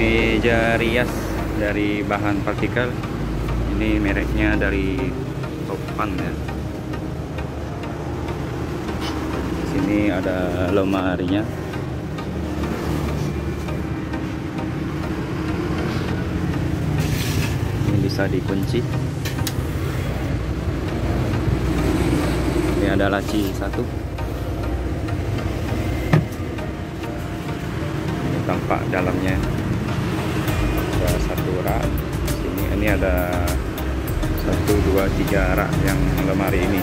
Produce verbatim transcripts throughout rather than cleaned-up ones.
Meja rias dari bahan partikel. Ini mereknya dari Topan ya. Di sini ada lemarinya. Ini bisa dikunci. Ini ada laci satu. Ini tampak dalamnya. Ada satu rak. Sini ini ada satu dua tiga rak yang lemari ini.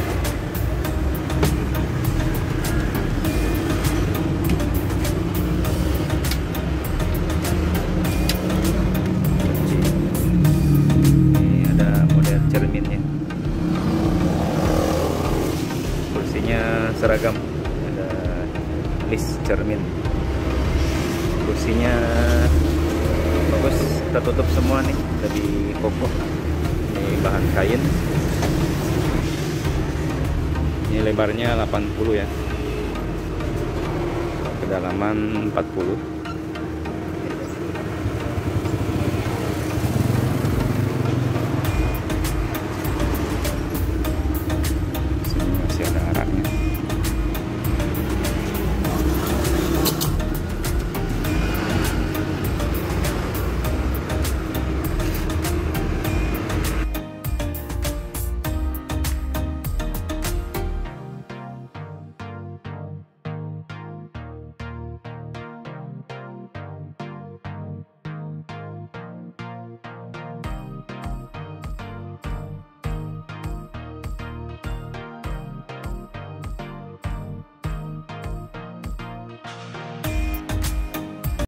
Ini ada model cerminnya. Kursinya seragam, ada list cermin. Kursinya bagus, tertutup semua nih, lebih kokoh. Ini bahan kain. Ini lebarnya delapan puluh ya, kedalaman empat puluh.